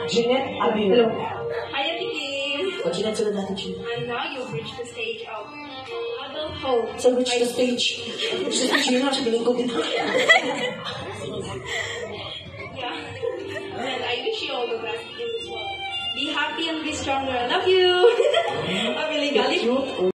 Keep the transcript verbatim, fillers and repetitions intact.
Jeanette Avila. Hi, Ate Kim. O, Jeanette, sunod natin, Jeanette. And now you've reached the stage of adulthood. So, reach the stage. Reach the stage, yun na, sa galing ko din. Yeah. And I wish you all the best in this world. Be happy and be stronger. I love you. I'm really